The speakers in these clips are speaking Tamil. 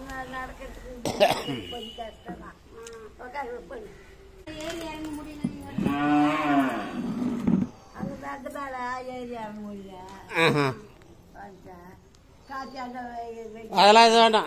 நடக்கிறதுக்கு கொஞ்சம் கஷ்டம் தான். ஏறி இறங்க முடியல. அங்கே அந்த மேலே ஏறி இறங்க முடியல. அதெல்லாம் இது வேண்டாம்,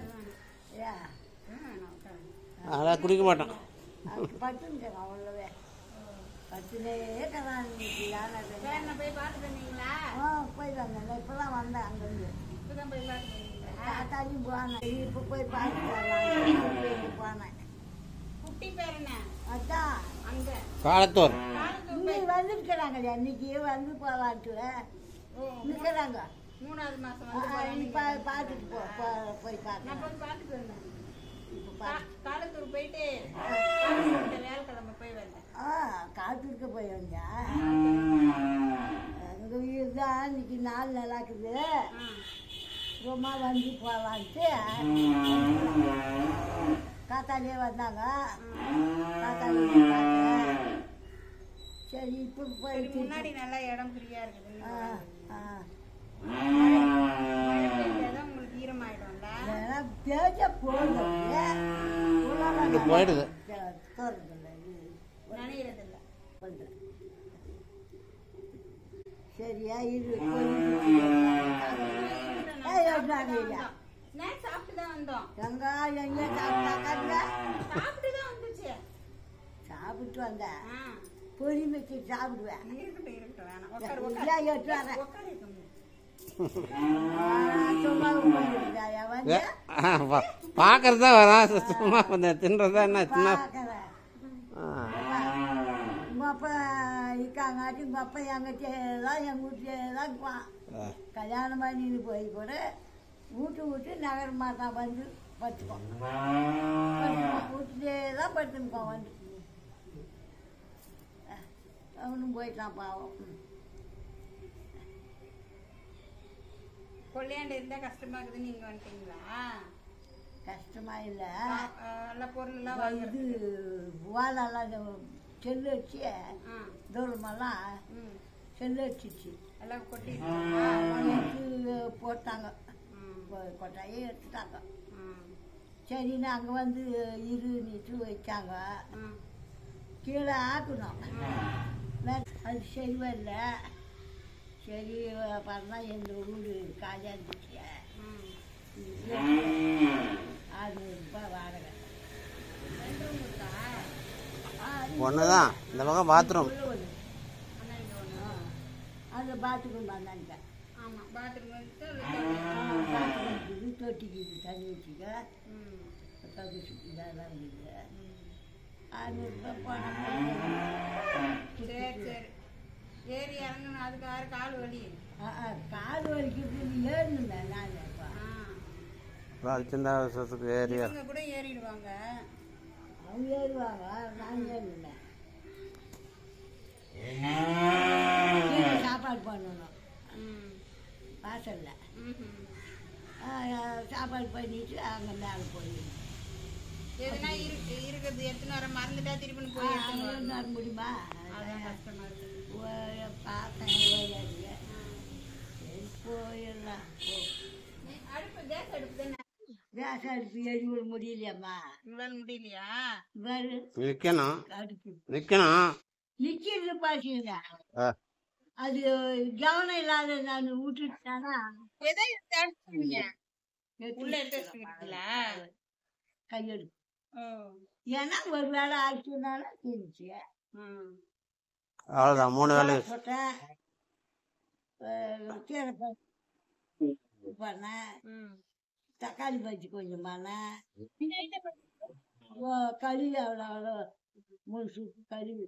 அதெல்லாம் குடிக்க மாட்டோம். பட்டுன்னு அவ்வளோவே பட்டுனே கதான். போய் பார்த்துட்டு வந்தீங்களா? போய் வந்தேன், இப்போதான் வந்தேன். அங்கேருந்து இப்போதான் போய் பார்த்துட்டு தண்ணி போனேன். இப்போ போய் பார்த்துட்டு போனேன். குட்டி பேர் என்ன? அதான் அங்கே காலத்தூர் இன்னைக்கு வந்துருக்கிறாங்க. இன்னைக்கு வந்து போகலான்ட்டு நிற்கிறாங்க. 3வது மாதம் பார்த்துட்டு போய் பார்த்துட்டு வந்தேன். காலத்தூர் போயிட்டு வேலைக்கிழமை போய் வந்தேன். காலத்தூருக்கு போய் வந்தேன். எங்கள் வீடு தான் இன்னைக்கு 4 நாள் ஆக்குது. ரொம்ப வந்து போகலான்ட்டு காத்தாலே வந்தாங்க. காத்தாலே சரி இப்போ போயிட்டு முன்னாடி நல்லா இடம் ஃப்ரீயாக இருக்குது. உங்களுக்கு ஈரமாயிடும்ல. போயிடுது, நனையிறதில்ல. சரியா இது சாப்பிட்டுதான் வந்தோம். வெங்காயம் சாப்பிட்டுதான் வந்துச்சு. சாப்பிட்டு வந்தேன். பொறி வச்சு சாப்பிடுவேன். பாக்குறதா வரா, சும்மா கொஞ்சம் தின்றதா என்ன தின்னா. உங்க அப்பா இருக்காங்காட்டி உங்க அப்பா எங்கிட்டதான் எங்க வீட்டுலதான் இருப்பான். கல்யாணம் பண்ணிட்டு போய் கூட வீட்டு நகரமாக தான் வந்து படுத்துக்கோம். வீட்டுலே தான் படுத்துக்கோம். வந்து அவனும் போயிட்டான் பாவம். கொள்ளையாண்டு இருந்தால் கஷ்டமா இருக்குது. நீங்கள் வந்துட்டீங்களா? கஷ்டமா இல்லை. எல்லா பொருளெல்லாம் இது வாழெல்லாம் செல்லு வச்சு தூரமெல்லாம் செல்லு வச்சிச்சு. எல்லாம் கொட்டி போட்டாங்க. கொட்டாயே எடுத்துட்டாங்க. சரின்னு அங்கே வந்து நீட்டு வச்சாங்க. கீழே ஆக்கணும். அது சரிவா இல்லை. சரி பார்த்தா எங்கள் வீடு காலியாக இருந்துச்சு. 600 ரூபாய் வாடகை. ஒண்ணுதான் இந்த பக்கம் பாத்ரூம். அது பாத்ரூம் வந்தாங்க. ஆமாம், பாத்ரூம் தொட்டிக்கு தண்ணி வச்சுக்க. தண்ணி சுற்றி தான் இருக்குது. 600 ரூபாய் போனோம். சரி சரி ஏறி இறங்கணும். அதுக்கு கால் வலி. கால் வலிக்கிறது ஏறணுமே. நான் சின்ன வருஷத்துக்கு ஏறி கூட ஏறிடுவாங்க. அவங்க ஏறுவாங்க, நான் ஏறினேன். சாப்பாடு பண்ணணும் வாசல்ல. சாப்பாடு பண்ணிட்டு அங்கே மேலே போயிடணும். எதுனா இருக்கிறது எடுத்துன்னு வர மறந்துட்டா திருப்பி போய் வர முடியுமா? கஷ்டமா இருக்கு. பார்த்தேன் போயிடலாம். கேஸ் அடுப்பு எரிவிட முடியலையாம்மா? இவளால் முடியலையா? நிக்கணும் நிக்கணும் நிக்கிறது பாத்தீங்க. அது கவனம் இல்லாத நான் விட்டுட்டானா கையெடுப்பு. ஏன்னா ஒரு வேலை ஆச்சுனால தெரிஞ்சு அவ்வளோதான். 3 வேலை போட்டேன். கீரை பண்ணேன். தக்காளி பஜ்ஜி கொஞ்சம் பண்ணேன். கழுவி அவ்வளோ முழுசு கழுவி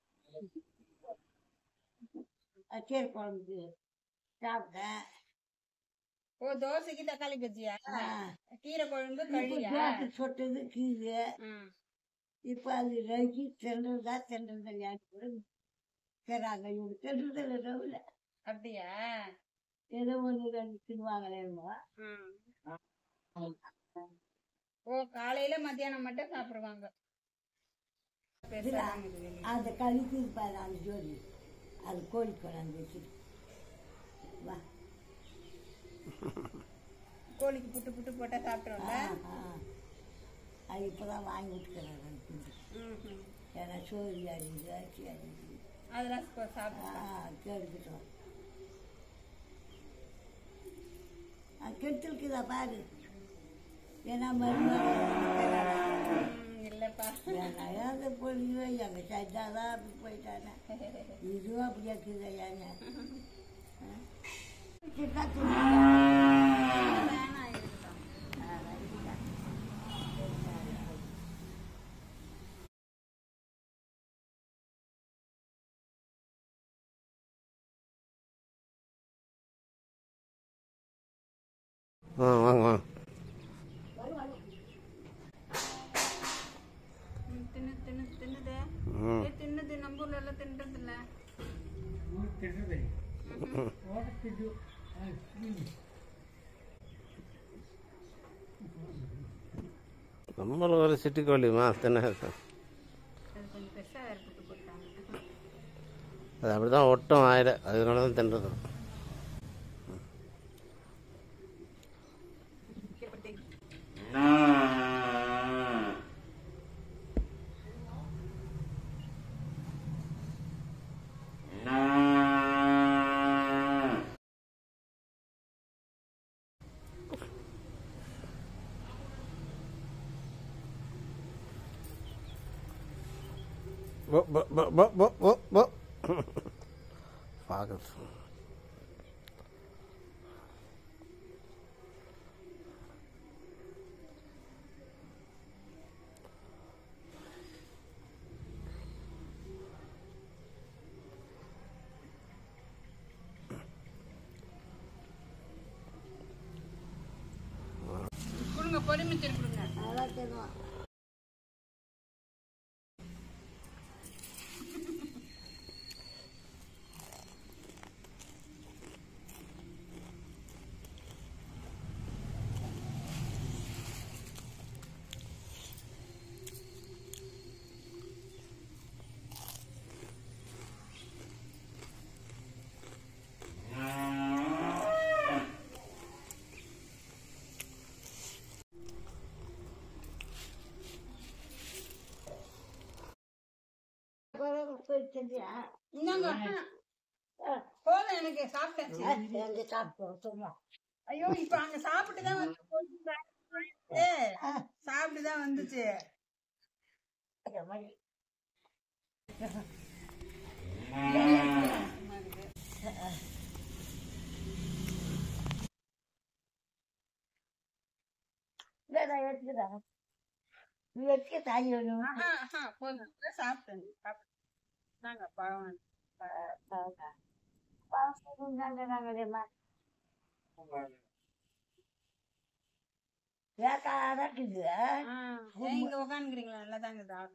கீரை குழம்புக்கு சாப்பிட்டேன். ஓ, தோசைக்கு தக்காளி பஜ்ஜியா? கீரை குழம்பு கழுவி சொட்டது கீரை. இப்போ அது ரவிக்கு சென்றதா சென்றதில்லையான்னு கூட கேட்குறாங்க. இவங்க சென்றதில்லை ரவில. அப்படியா? ஏதோ ஒன்று ரெண்டு தின்னுவாங்களேமோ. ஓ, காலையில மத்தியானம் மட்டும் சாப்பிடுவாங்க. அந்த கழிக்கு இருப்பாரு அந்த ஜோடி. அது கோழி குழம்பு வச்சுட்டு வா. கோழிக்கு புட்டு புட்டு போட்டால் சாப்பிட்றோம்ல. அது இப்போ தான் வாங்கி விட்டுக்கிறேன். ஏன்னா சோறு அரியுது, அரிசி அரியுது, அதெல்லாம் சாப்பிட்டு கேட்டுக்கிட்டோம். கெடுத்துருக்குதா பாரு. ஏன்னா இல்லைப்பா, ஏதாவது பொழுது எங்கள் சைட்டாதான் அப்படி போயிட்டானே. இதுவும் அப்படி இருக்குது ஐயாங்க. வாங்க வாங்க. தின்னுது நம்ம ஊர்ல எல்லாம் தின்றது இல்ல. நம்மளும் ஒரு சிட்டுக்கோழிமா தின்ன கொஞ்சம் பெருசா வேற புட்டு போட்டாங்க. அது அப்படிதான் ஒட்டும் ஆயிட, அதனால தான் தின்றது. பார்க்க கொடுங்க, பொறுமிச்சு கொடுங்க. நல்லா தெரியும். போதும், எனக்கு சாப்பிட்டேன். ஐயோ, இப்ப அங்க சாப்பிட்டுதான் வந்து சாப்பிட்டுதான் வந்துச்சு. போதும், சாப்பிட்டேன். நாங்க பழம் இங்க உட்காந்துக்கிறீங்களா? நல்லா தாங்க.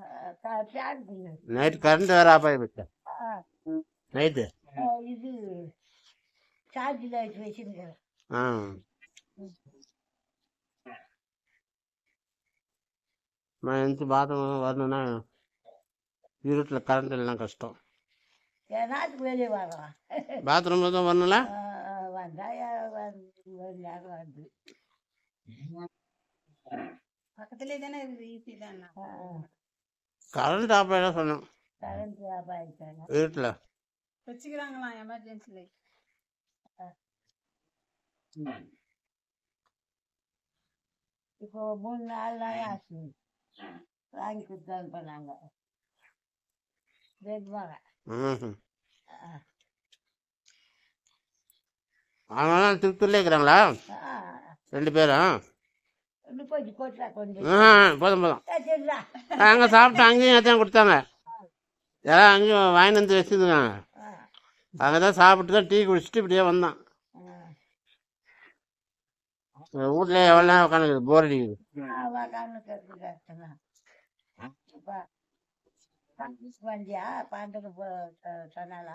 நைட் கரண்ட் வேற ஆஃப் ஆகிடுச்சு. நைட்டு இது சார்ஜில் வச்சு வச்சிருக்கிறேன். நான் எழுந்து பாத்ரூம் வரணும்னா இருட்டில் கரண்ட் எல்லாம் கஷ்டம். ஏன்னாத்துக்கு வெளியே வரலாம். பாத்ரூம் தான் வரணும்ல. வந்தா நேரம் வந்து பக்கத்துலேயே தானே இருக்குது. ஈஸி தானே. கரண்ட் ஆஃப் ஆகிடும் சொன்னோம். கரண்ட் ஆஃப் ஆகிட்டாங்க. வீட்டில் வச்சுக்கிறாங்களாம் எமர்ஜென்சியில். இப்போ 3 நாள் ஆச்சு. வாங்கி கொடுத்தாங்க பண்ணாங்க. அவங்களாம் திருத்தூர்ல இருக்கிறாங்களா? 2 பேரும். போதும் போதும். அங்கே சாப்பிட்டு அங்கேயும் எத்தையும் கொடுத்தாங்க. யாரும் அங்கேயும் வாங்கி வந்து வச்சுருக்காங்க. அங்கே தான் சாப்பிட்டு தான் டீ குடிச்சிட்டு இப்படியே வந்தான். வீட்டில் எவ்வளோ நேரம் உட்காந்துக்குது, போர் அடிக்குது. வந்தியா பாண்டது சொன்னாலா?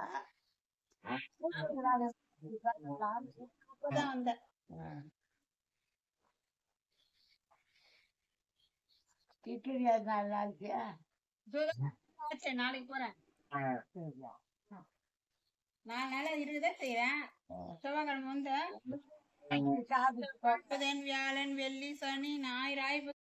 வந்தேன். திட்டுறியா 4 நாளைக்கு? நாளைக்கு போறேன். 4 நாள் இருக்குதே செய்யறேன். செவ்வாய்க்கிழமை வந்து சாப்பிட்டு புதன் வியாழன் வெள்ளி சனி ஞாயிறு